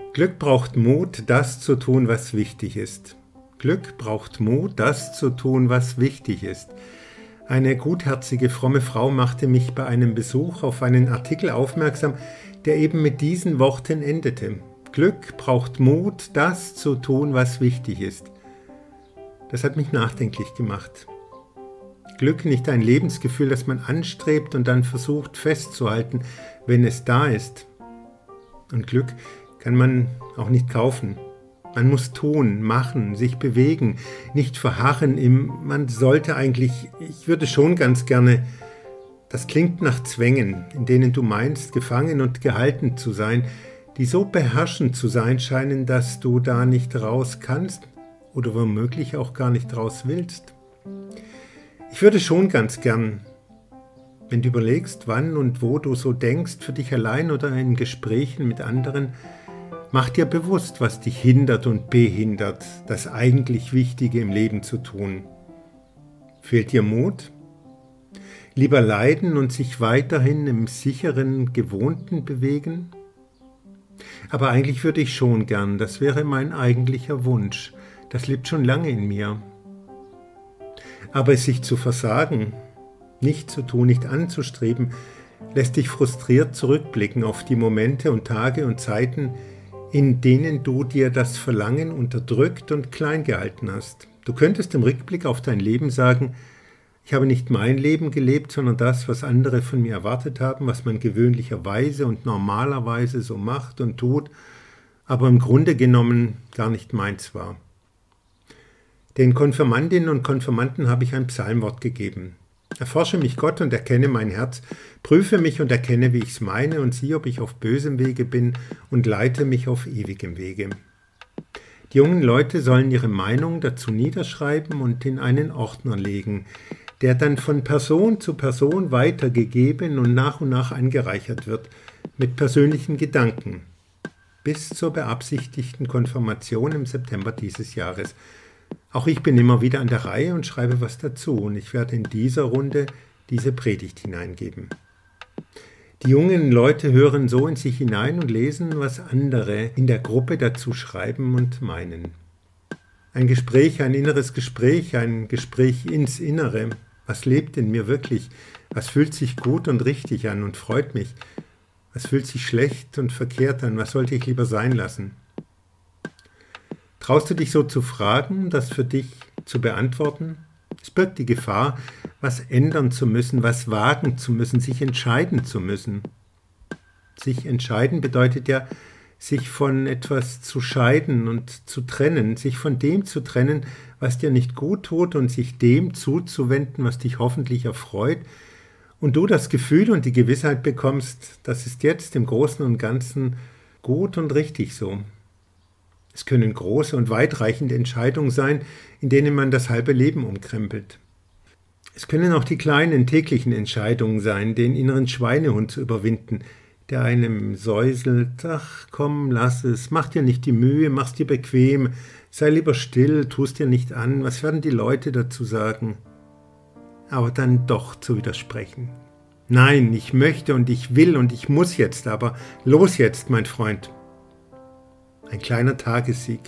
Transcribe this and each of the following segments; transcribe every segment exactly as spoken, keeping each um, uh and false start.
Glück braucht Mut, das zu tun, was wichtig ist. Glück braucht Mut, das zu tun, was wichtig ist. Eine gutherzige, fromme Frau machte mich bei einem Besuch auf einen Artikel aufmerksam, der eben mit diesen Worten endete. Glück braucht Mut, das zu tun, was wichtig ist. Das hat mich nachdenklich gemacht. Glück nicht ein Lebensgefühl, das man anstrebt und dann versucht festzuhalten, wenn es da ist. Und Glück kann man auch nicht kaufen. Man muss tun, machen, sich bewegen, nicht verharren im, man sollte eigentlich, ich würde schon ganz gerne, das klingt nach Zwängen, in denen du meinst, gefangen und gehalten zu sein, die so beherrschend zu sein scheinen, dass du da nicht raus kannst oder womöglich auch gar nicht raus willst. Ich würde schon ganz gern, wenn du überlegst, wann und wo du so denkst, für dich allein oder in Gesprächen mit anderen, mach dir bewusst, was dich hindert und behindert, das eigentlich Wichtige im Leben zu tun. Fehlt dir Mut? Lieber leiden und sich weiterhin im sicheren, gewohnten bewegen? Aber eigentlich würde ich schon gern, das wäre mein eigentlicher Wunsch. Das lebt schon lange in mir. Aber es sich zu versagen, nicht zu tun, nicht anzustreben, lässt dich frustriert zurückblicken auf die Momente und Tage und Zeiten, in denen du dir das Verlangen unterdrückt und klein gehalten hast. Du könntest im Rückblick auf dein Leben sagen, ich habe nicht mein Leben gelebt, sondern das, was andere von mir erwartet haben, was man gewöhnlicherweise und normalerweise so macht und tut, aber im Grunde genommen gar nicht meins war. Den Konfirmandinnen und Konfirmanden habe ich ein Psalmwort gegeben. Erforsche mich, Gott, und erkenne mein Herz, prüfe mich und erkenne, wie ich es meine, und sieh, ob ich auf bösem Wege bin, und leite mich auf ewigem Wege. Die jungen Leute sollen ihre Meinung dazu niederschreiben und in einen Ordner legen, der dann von Person zu Person weitergegeben und nach und nach angereichert wird, mit persönlichen Gedanken, bis zur beabsichtigten Konfirmation im September dieses Jahres. Auch ich bin immer wieder an der Reihe und schreibe was dazu, und ich werde in dieser Runde diese Predigt hineingeben. Die jungen Leute hören so in sich hinein und lesen, was andere in der Gruppe dazu schreiben und meinen. Ein Gespräch, ein inneres Gespräch, ein Gespräch ins Innere. Was lebt in mir wirklich? Was fühlt sich gut und richtig an und freut mich? Was fühlt sich schlecht und verkehrt an? Was sollte ich lieber sein lassen? Traust du dich so zu fragen, das für dich zu beantworten? Es birgt die Gefahr, was ändern zu müssen, was wagen zu müssen, sich entscheiden zu müssen. Sich entscheiden bedeutet ja, sich von etwas zu scheiden und zu trennen, sich von dem zu trennen, was dir nicht gut tut, und sich dem zuzuwenden, was dich hoffentlich erfreut, und du das Gefühl und die Gewissheit bekommst, das ist jetzt im Großen und Ganzen gut und richtig so. Es können große und weitreichende Entscheidungen sein, in denen man das halbe Leben umkrempelt. Es können auch die kleinen täglichen Entscheidungen sein, den inneren Schweinehund zu überwinden, der einem säuselt, ach komm, lass es, mach dir nicht die Mühe, mach's dir bequem, sei lieber still, tu's dir nicht an, was werden die Leute dazu sagen? Aber dann doch zu widersprechen. Nein, ich möchte und ich will und ich muss jetzt, aber los jetzt, mein Freund. Ein kleiner Tagessieg.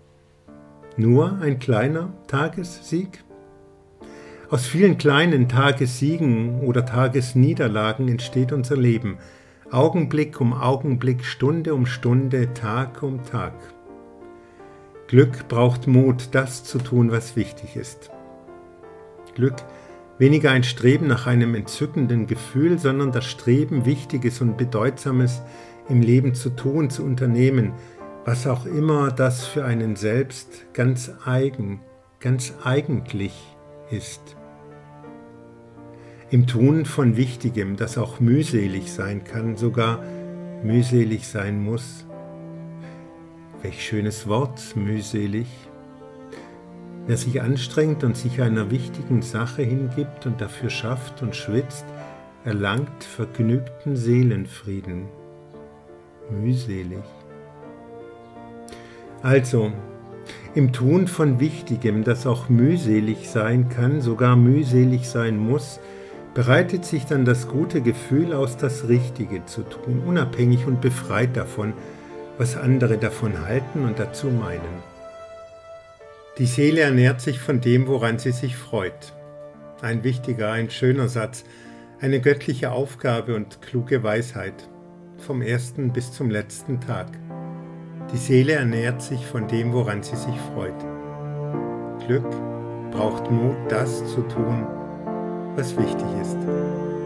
Nur ein kleiner Tagessieg? Aus vielen kleinen Tagessiegen oder Tagesniederlagen entsteht unser Leben. Augenblick um Augenblick, Stunde um Stunde, Tag um Tag. Glück braucht Mut, das zu tun, was wichtig ist. Glück, weniger ein Streben nach einem entzückenden Gefühl, sondern das Streben, Wichtiges und Bedeutsames im Leben zu tun, zu unternehmen, was auch immer das für einen selbst ganz eigen, ganz eigentlich ist. Im Tun von Wichtigem, das auch mühselig sein kann, sogar mühselig sein muss. Welch schönes Wort, mühselig. Wer sich anstrengt und sich einer wichtigen Sache hingibt und dafür schafft und schwitzt, erlangt vergnügten Seelenfrieden. Mühselig. Also, im Tun von Wichtigem, das auch mühselig sein kann, sogar mühselig sein muss, bereitet sich dann das gute Gefühl aus, das Richtige zu tun, unabhängig und befreit davon, was andere davon halten und dazu meinen. Die Seele ernährt sich von dem, woran sie sich freut. Ein wichtiger, ein schöner Satz, eine göttliche Aufgabe und kluge Weisheit, vom ersten bis zum letzten Tag. Die Seele ernährt sich von dem, woran sie sich freut. Glück braucht Mut, das zu tun, was wichtig ist.